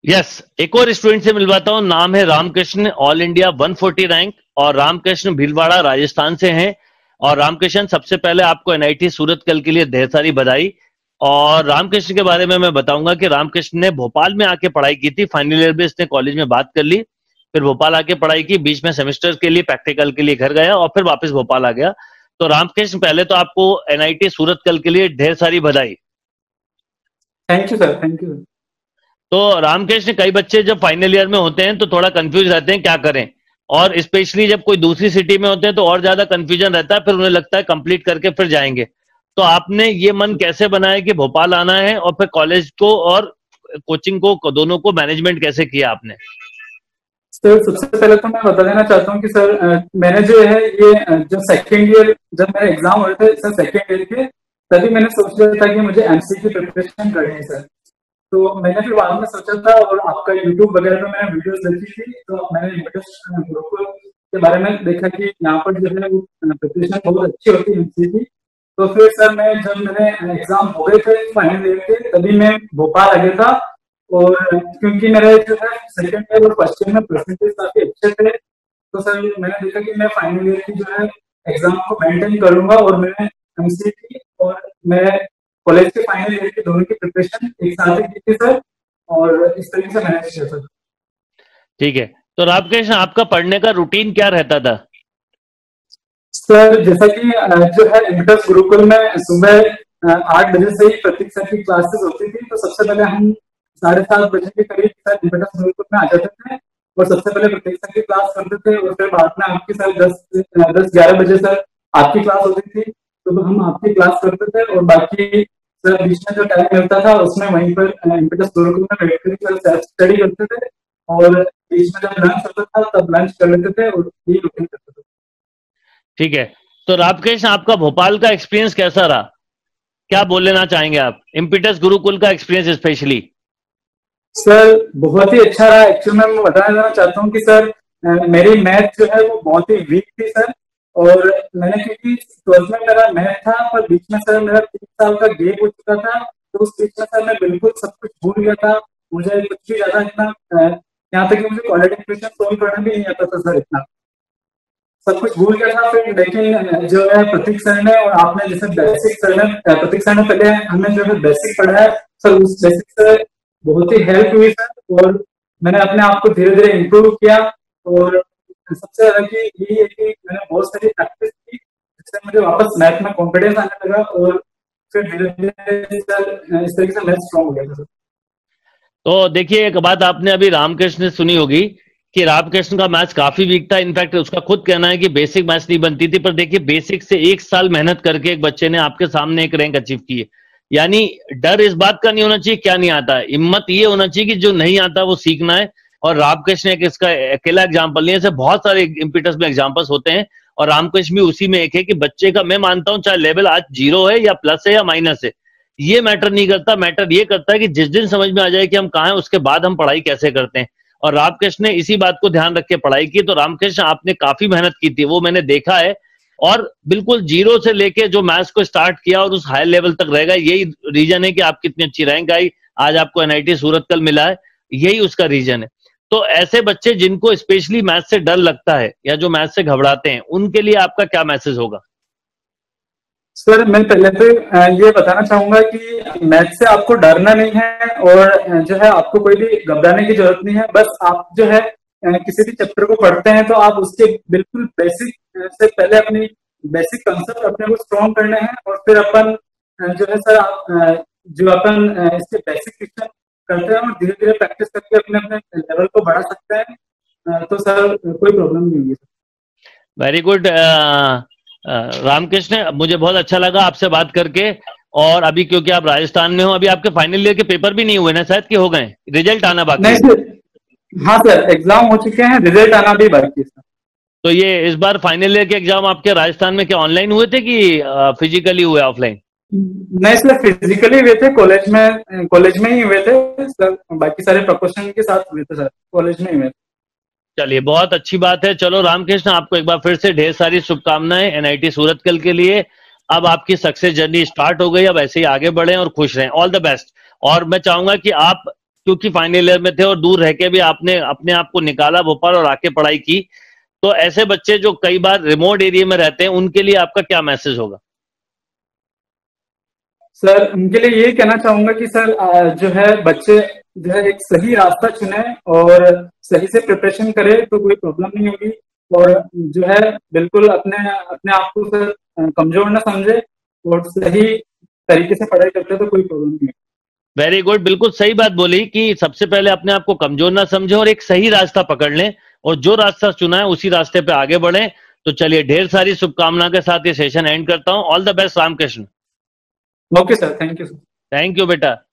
Yes, एक और student से मिलवाता हूं। नाम है रामकृष्ण, ऑल इंडिया 140 रैंक, और रामकृष्ण भीलवाड़ा राजस्थान से हैं। और रामकृष्ण, सबसे पहले आपको एनआईटी सूरतकल के लिए ढेर सारी बधाई। और रामकृष्ण के बारे में मैं बताऊंगा कि रामकृष्ण ने भोपाल में आके पढ़ाई की थी, फाइनल ईयर में इसने कॉलेज में बात कर ली, फिर भोपाल आके पढ़ाई की, बीच में सेमेस्टर के लिए प्रैक्टिकल के लिए घर गया और फिर वापस भोपाल आ गया। तो रामकृष्ण, पहले तो आपको एनआईटी सूरतकल के लिए ढेर सारी बधाई। Thank you sir, thank you. तो रामकृष्ण, कई बच्चे जब फाइनल ईयर में होते हैं तो थोड़ा कंफ्यूज रहते हैं क्या करें, और स्पेशली जब कोई दूसरी सिटी में होते हैं तो और ज्यादा कंफ्यूजन रहता है, फिर उन्हें लगता है कंप्लीट करके फिर जाएंगे। तो आपने ये मन कैसे बनाया कि भोपाल आना है, और फिर कॉलेज को और कोचिंग को दोनों को मैनेजमेंट कैसे किया आपने? सर सबसे पहले तो मैं बता देना चाहता हूँ कि सर मैंने जो है ये जो सेकेंड ईयर जब मेरे एग्जाम हो रहे थे सर सेकेंड ईयर के, तभी मैंने सोच लिया था कि मुझे एमसी की प्रिपरेशन करनी है सर। तो मैंने फिर बाद में सोचा था, और आपका यूट्यूब वगैरह पे मैंने वीडियोस देखी थी, तो मैंने इम्पेटस गुरुकुल के बारे में देखा कि यहाँ पर जो है प्रिपरेशन बहुत अच्छी होती है एमसी की। तो फिर सर मैं जब मैंने एग्जाम हो गए थे फाइनल ईयर के, तभी मैं भोपाल आ गया था। और क्योंकि मेरे जो है सेकंड ईयर और फर्स्ट ईयर में परसेंटेज काफी अच्छे थे, तो सर मैंने देखा कि मैं फाइनल ईयर की जो है एग्जाम को मेंटेन करूंगा, और मैंने एमसीए की और मैं कॉलेज के फाइनल ईयर की दोनों की प्रिपरेशन एक साथ ही की थी सर, और इस तरीके से मैनेज किया सर। ठीक है, तो रामकृष्ण, आपका पढ़ने का रूटीन क्या रहता था? सर जैसा कि जो है इम्पेटस गुरुकुल में सुबह 8 बजे से ही प्रतीक सर की क्लासेस होती थी, तो सबसे पहले हम 7:30 बजे के करीब सर इम्पेटस गुरुकुल में आ जाते थे, और सबसे पहले प्रतीक सर की क्लास करते थे, और फिर बाद में आपकी सर 10-11 बजे सर आपकी क्लास होती थी, तो हम आपकी क्लास करते थे, और बाकी सर बीच में जो टाइम मिलता था उसमें वहीं पर इम्पेटस गुरुकुल में बैठ कर सर सेल्फ स्टडी करते थे, और बीच में जब लंच होता था तब लंच कर लेते थे, और ये रूटीन करते थे। ठीक है, तो रामकृष्ण, आपका भोपाल का एक्सपीरियंस कैसा रहा? क्या बोलना चाहेंगे आप, इम्पीटस गुरुकुल का एक्सपीरियंस स्पेशली? सर बहुत ही अच्छा रहा। एक्चुअली मैं बताना चाहता हूँ कि सर मेरी मैथ जो है वो बहुत ही वीक थी सर, और मैंने क्योंकि 12th में मेरा मैथ था, पर बीच में सर मेरा 3 साल का गेप हो चुका था, तो उस बीच में सर मैं बिल्कुल सब कुछ भूल गया था। मुझे कुछ भी ज्यादा इतना यहाँ तक कि मुझे क्वाड्रेटिक इक्वेशन सॉल्व करना भी नहीं आता था सर, इतना सब कुछ भूल गया था। फिर लेकिन जो है प्रतीक सर ने और आपने जैसे बेसिक सर ने प्रतीक सर ने पहले हमें जो है बेसिक पढ़ाया सर, उस बेसिक से बहुत ही हेल्प हुई सर, और मैंने अपने आप को धीरे धीरे इम्प्रूव किया। और सबसे ज्यादा की यही है कि मैंने बहुत सारी प्रैक्टिस की, जिससे मुझे वापस मैथ में कॉन्फिडेंस आने लगा, और फिर धीरे धीरे सर इस तरीके से मैथ स्ट्रॉन्ग हो गया सर। तो देखिए, एक बात आपने अभी रामकृष्ण ने सुनी होगी कि रामकृष्ण का मैथ्स काफी वीक था। इनफैक्ट उसका खुद कहना है कि बेसिक मैथ्स नहीं बनती थी, पर देखिए बेसिक से 1 साल मेहनत करके एक बच्चे ने आपके सामने एक रैंक अचीव की है। यानी डर इस बात का नहीं होना चाहिए क्या नहीं आता है, हिम्मत ये होना चाहिए कि जो नहीं आता वो सीखना है। और रामकृष्ण एक इसका अकेला एग्जाम्पल नहीं है, ऐसे बहुत सारे इम्पीटस में एग्जाम्पल्स होते हैं, और रामकृष्ण भी उसी में एक है कि बच्चे का, मैं मानता हूं चाहे लेवल आज 0 है या प्लस है या माइनस है, ये मैटर नहीं करता। मैटर ये करता है कि जिस दिन समझ में आ जाए कि हम कहाँ हैं, उसके बाद हम पढ़ाई कैसे करते हैं। और रामकृष्ण ने इसी बात को ध्यान रख के पढ़ाई की। तो रामकृष्ण, आपने काफी मेहनत की थी, वो मैंने देखा है, और बिल्कुल 0 से लेके जो मैथ्स को स्टार्ट किया और उस हाई लेवल तक रहेगा, यही रीजन है कि आपकी इतनी अच्छी रैंक आई, आज आपको एनआईटी सूरतकल मिला है, यही उसका रीजन है। तो ऐसे बच्चे जिनको स्पेशली मैथ्स से डर लगता है या जो मैथ्स से घबराते हैं, उनके लिए आपका क्या मैसेज होगा? सर मैं पहले तो ये बताना चाहूंगा कि मैथ से आपको डरना नहीं है, और जो है आपको कोई भी घबराने की जरूरत नहीं है। बस आप जो है किसी भी चैप्टर को पढ़ते हैं तो आप उसके बिल्कुल बेसिक से पहले अपनी बेसिक कंसेप्ट अपने को स्ट्रॉन्ग करने हैं, और फिर अपन जो है सर जो अपन इसके बेसिक क्वेश्चन करते हैं और धीरे धीरे प्रैक्टिस करके अपने अपने लेवल को बढ़ा सकते हैं, तो सर कोई प्रॉब्लम नहीं होगी सर। वेरी गुड रामकृष्ण, मुझे बहुत अच्छा लगा आपसे बात करके। और अभी क्योंकि आप राजस्थान में हो, अभी आपके फाइनल ईयर के पेपर भी नहीं हुए ना शायद, कि हो गए? रिजल्ट आना बाकी नहीं है? सर, हाँ सर एग्जाम हो चुके हैं, रिजल्ट आना भी बाकी है सर। तो ये इस बार फाइनल ईयर के एग्जाम आपके राजस्थान में क्या ऑनलाइन हुए थे कि फिजिकली हुए, ऑफलाइन? नहीं सर फिजिकली हुए थे, कॉलेज में ही हुए थे सर, बाकी सारे प्रिकॉशन के साथ हुए थे सर, कॉलेज में ही हुए थे। चलिए, बहुत अच्छी बात है। चलो रामकृष्ण, आपको एक बार फिर से ढेर सारी शुभकामनाएं एनआईटी सूरतकल के लिए। अब आपकी सक्सेस जर्नी स्टार्ट हो गई, अब ऐसे ही आगे बढ़ें और खुश रहें। All the best. और मैं चाहूंगा कि आप क्योंकि फाइनल ईयर में थे और दूर रह के भी आपने अपने आप को निकाला भोपाल और आके पढ़ाई की। तो ऐसे बच्चे जो कई बार रिमोट एरिया में रहते हैं, उनके लिए आपका क्या मैसेज होगा? सर उनके लिए यही कहना चाहूंगा कि सर जो है बच्चे जो है एक सही रास्ता चुने और सही से प्रिपरेशन करे तो कोई प्रॉब्लम नहीं होगी। और जो है बिल्कुल अपने अपने आप को सर कमजोर ना समझे और सही तरीके से पढ़ाई करते तो कोई प्रॉब्लम नहीं है। वेरी गुड, बिल्कुल सही बात बोली कि सबसे पहले अपने आप को कमजोर ना समझे और एक सही रास्ता पकड़ लें, और जो रास्ता चुना है उसी रास्ते पे आगे बढ़े। तो चलिए, ढेर सारी शुभकामना के साथ ये सेशन एंड करता हूं। All the best Ramakrishna. Okay sir, thank you sir. Thank you बेटा।